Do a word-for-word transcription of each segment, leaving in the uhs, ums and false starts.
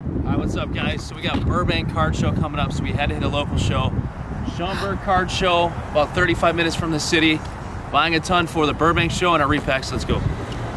Alright, what's up guys? So we got Burbank Card Show coming up, so we had to hit a local show. Schaumburg Card Show, about thirty-five minutes from the city. Buying a ton for the Burbank show and our repacks. Let's go.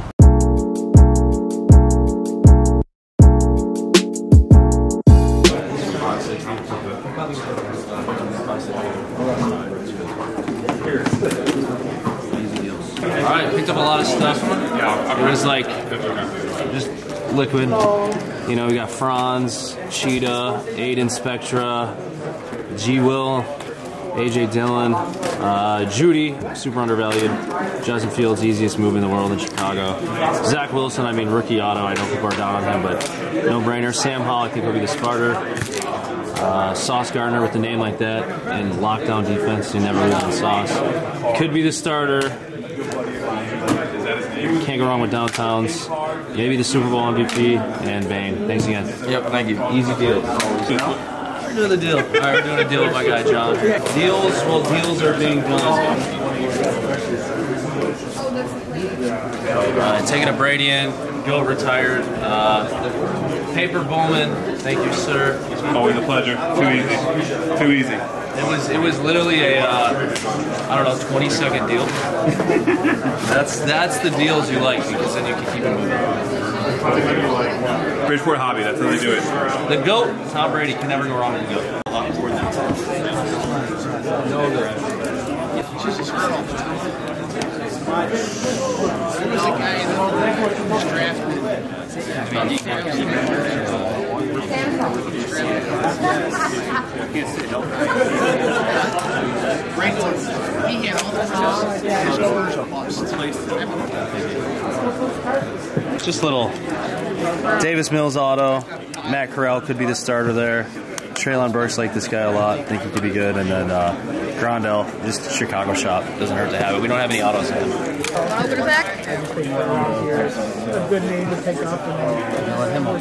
Alright, picked up a lot of stuff. It was like just liquid. You know, we got Franz, Cheetah, Aiden Spectra, G Will, A J Dillon, uh, Judy, super undervalued. Justin Fields, easiest move in the world in Chicago. Zach Wilson, I mean, rookie auto. I know people are down on him, but no brainer. Sam Hall, I think will be the starter. Uh, Sauce Gardner with a name like that and lockdown defense, you never lose in Sauce. Could be the starter. Can't go wrong with downtowns. Maybe the Super Bowl M V P and Bane. Thanks again. Yep, thank you. Easy deal. We're doing the deal. All right, we're doing a deal with my guy John. Deals, well, deals are being done. Uh, taking a Brady in, Gil retired. Uh, Paper Bowman, thank you, sir. Always a pleasure. Too easy. Too easy. It was it was literally a uh, I don't know twenty second deal. that's that's the deals you like because then you can keep it moving. Bridgeport hobby. That's how they do it. The GOAT, Tom Brady, can never go wrong with the GOAT. A lot more than that. No good. There's a guy that was drafted. He had all the Just little Davis Mills auto. Matt Corral could be the starter there. Traylon Burks like this guy a lot. Think he could be good. And then uh, Grondell, just a Chicago shop. Doesn't hurt to have it. We don't have any autos in him. open it back. A good name to take off the name. Let him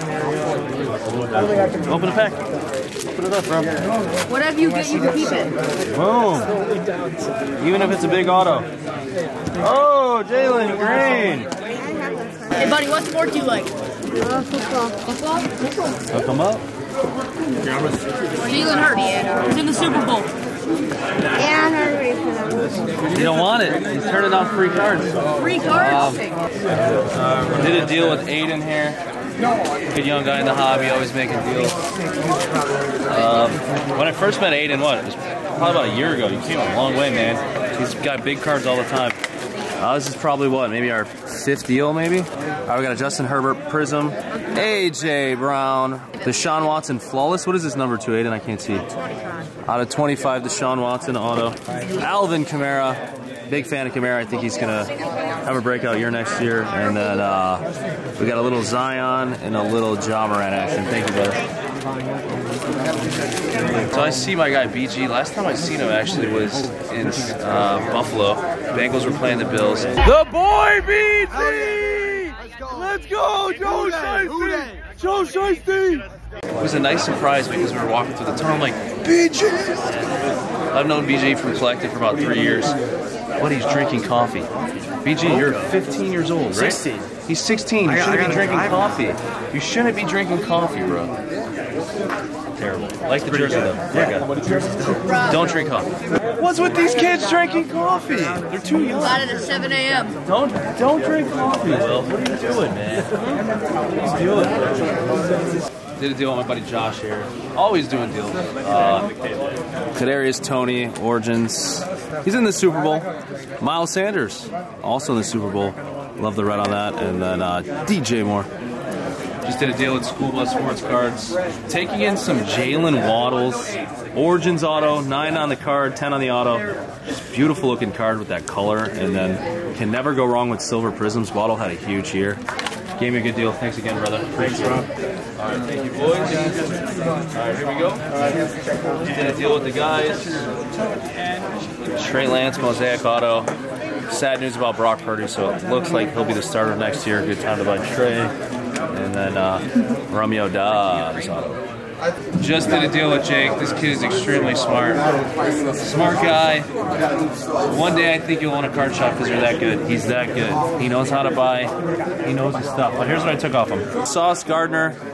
open. Open the pack. Open it up, bro. Whatever you get, you can keep it. Boom. Even if it's a big auto. Oh, Jalen Green. Hey, buddy, what sport do you like? Uh, football. Football? Hook him up. Jalen Hurts. He's in the Super Bowl. Yeah, I'm not ready for that. You don't want it. He's turning off free cards. Free cards? Um, uh, did a deal with Aiden here. Good young guy in the hobby, always making deals. Um, when I first met Aiden, what? It was probably about a year ago. You came a long way, man. He's got big cards all the time. Uh, this is probably what, maybe our fifth deal, maybe? All right, we got a Justin Herbert Prism, A J Brown, Deshaun Watson Flawless. What is this number two, Aiden? I can't see. Out of twenty-five, Deshaun Watson auto. Alvin Kamara, big fan of Kamara. I think he's gonna have a breakout year next year. And then uh, we got a little Zion and a little Ja Morant action. Thank you, brother. So I see my guy B G. Last time I seen him actually was in uh, Buffalo. Bengals were playing the Bills. The boy B G! Let's go, Joe Shiesty! Joe Shiesty! It was a nice surprise because we were walking through the tunnel. I'm like, B G! I've known B G from Collective for about three years. But he's drinking coffee. B G, you're fifteen years old, right? sixteen. He's sixteen. You shouldn't be drinking coffee. You shouldn't be drinking coffee, bro. Terrible. Like the jersey, though. Yeah, don't drink coffee. What's with these kids drinking coffee? They're too young. Got it at seven A M Don't don't drink coffee, Will. What are you doing, man? What are you doing? Did a deal with my buddy Josh here. Always doing deals. Uh, Kadarius Toney, Origins. He's in the Super Bowl. Miles Sanders, also in the Super Bowl. Love the red on that. And then uh, D J Moore. Just did a deal with School Bus Sports Cards. Taking in some Jalen Waddles. Origins auto, nine on the card, ten on the auto. Just beautiful looking card with that color. And then can never go wrong with silver prisms. Waddle had a huge year. Gave me a good deal. Thanks again, brother. Thanks, Rob. All right, thank you, boys. All right, here we go. Just did a deal with the guys. Trey Lance, Mosaic auto. Sad news about Brock Purdy, so it looks like he'll be the starter next year. Good time to buy Trey. And then uh, Romeo Dobbs auto. Just did a deal with Jake. This kid is extremely smart. Smart guy. One day I think you'll own a card shop because you're that good. He's that good. He knows how to buy. He knows his stuff. But here's what I took off him. Sauce Gardner.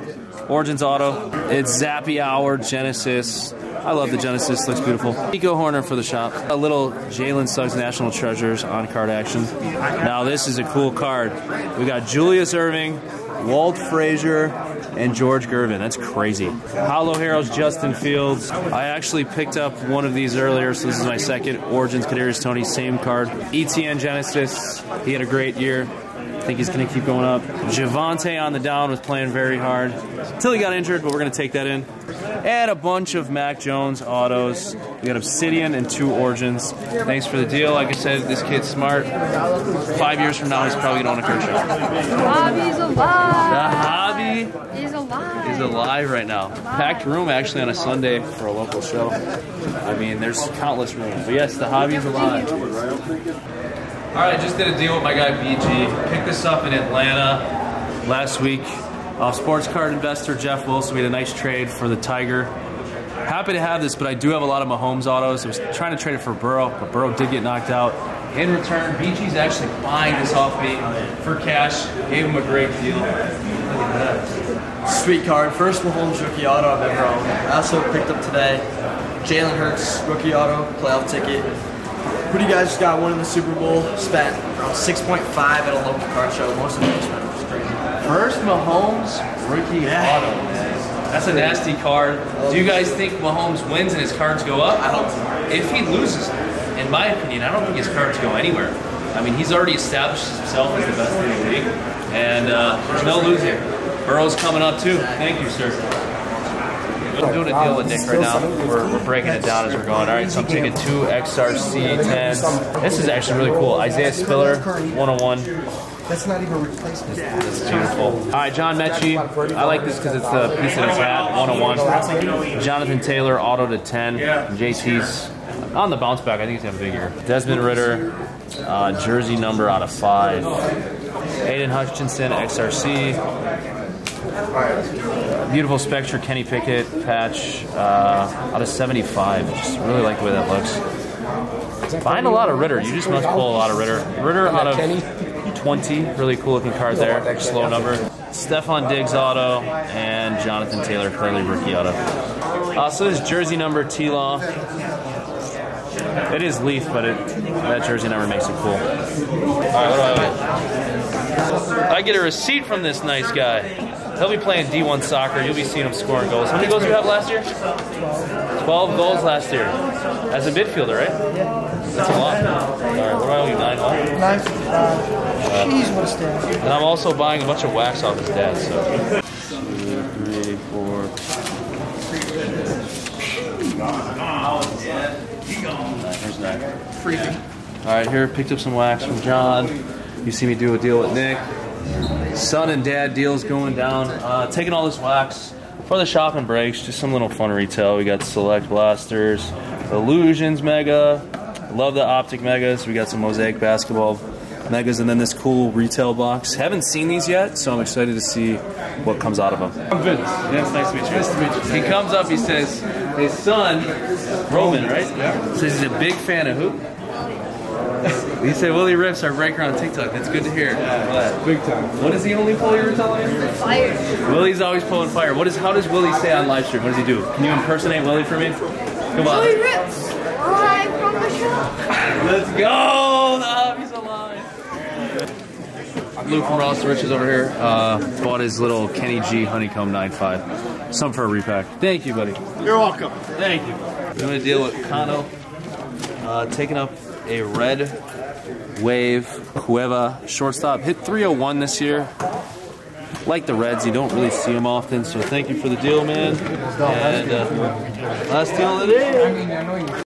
Origins Auto. It's Zappy Hour Genesis. I love the Genesis, looks beautiful. Nico Horner for the shop. A little Jalen Suggs National Treasures on card action. Now this is a cool card. We got Julius Erving, Walt Frazier, and George Gervin. That's crazy. Hollow Heroes Justin Fields. I actually picked up one of these earlier, so this is my second. Origins Kadarius Toney, same card. E T N Genesis. He had a great year. I think he's going to keep going up. Javante on the down was playing very hard until he got injured, but we're going to take that in. And a bunch of Mac Jones autos. We got Obsidian and two Origins. Thanks for the deal. Like I said, this kid's smart. Five years from now, he's probably going to own a card shop. Hobby's alive. The hobby is alive. is alive right now. Packed room actually on a Sunday for a local show. I mean, there's countless rooms. But yes, the hobby is alive. All right, I just did a deal with my guy B G. Picked this up in Atlanta last week. Uh, sports card investor Jeff Wilson. We had a nice trade for the Tiger. Happy to have this, but I do have a lot of Mahomes autos. I was trying to trade it for Burrow, but Burrow did get knocked out. In return, B G's actually buying this off me for cash. Gave him a great deal. Look at that. Sweet card. First Mahomes rookie auto I've ever owned. I also picked up today Jalen Hurts rookie auto, playoff ticket. Who do you guys just got one in the Super Bowl? Spent around six point five at a local card show. Most of them spent, which is crazy. First Mahomes rookie Yeah. auto. That's a nasty card. Do you guys think Mahomes wins and his cards go up? I hope so. If he loses, in my opinion, I don't think his cards go anywhere. I mean, he's already established himself as the best in the league, and uh, there's no losing. Burrow's coming up too. Thank you, sir. I'm doing a deal with Nick right now. We're, we're breaking it down as we're going. All right, so I'm taking two X R C tens. This is actually really cool. Isaiah Spiller, one oh one. That's not even replacement. This is beautiful. All right, John Mechie. I like this because it's the piece of his hat, one oh one. Jonathan Taylor, auto to ten. J T's on the bounce back. I think he's going to have a big year. Desmond Ritter, uh, jersey number out of five. Aiden Hutchinson, X R C. Beautiful Spectre, Kenny Pickett patch uh, out of seventy-five. Just really like the way that looks. Buying a lot of Ritter. You just must pull a lot of Ritter. Ritter out of twenty. Really cool looking card there. Slow number. Stephon Diggs auto and Jonathan Taylor Curly rookie auto. Uh, so this jersey number T-Law. It is Leaf, but it, that jersey number makes it cool. All right, what do I have? I get a receipt from this nice guy. He'll be playing D one soccer. You'll be seeing him scoring goals. How many goals did you have last year? twelve goals last year. As a midfielder, right? That's a lot. All right, what do I owe you? Nine one? Nine fifty-five. Jeez, what a stand. And I'm also buying a bunch of wax off his dad, so. Two, three, four. There's that. Freaking. All right, here, picked up some wax from John. You see me do a deal with Nick. Son and dad deals going down. Uh, taking all this wax for the shop and breaks. Just some little fun retail. We got Select Blasters, Illusions Mega. Love the Optic Megas. We got some Mosaic Basketball Megas, and then this cool retail box. Haven't seen these yet, so I'm excited to see what comes out of them. I'm Vince. Yeah, it's nice to meet you. Nice to meet you. He comes up, he says, his son, Roman, right? Yeah. Says he's a big fan of hoop. He said Willie Riffs our breaker on TikTok. That's good to hear. Yeah, big time. What is the only pull you were telling me? Fire. Willie's always pulling fire. What is? How does Willie say on live stream? What does he do? Can you impersonate Willie for me? Come on. Willie Rips. Live from the show. Let's go. The hobby's alive. Luke from Ross to Riches over here. Uh, bought his little Kenny G Honeycomb nine five. Some for a repack. Thank you, buddy. You're welcome. Thank you. Doing a deal with Kano. Uh, taking up a red Wave Cueva shortstop. Hit three oh one this year. Like the Reds, you don't really see them often, so thank you for the deal, man. And uh, last deal of the day.